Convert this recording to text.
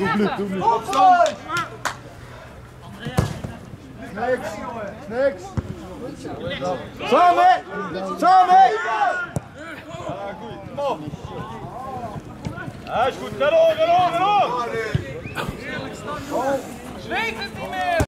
Doe opstand! Niks! Samen! Samen! Ja, goed, kom op! Ja, is goed, ga door! Zweet het niet meer!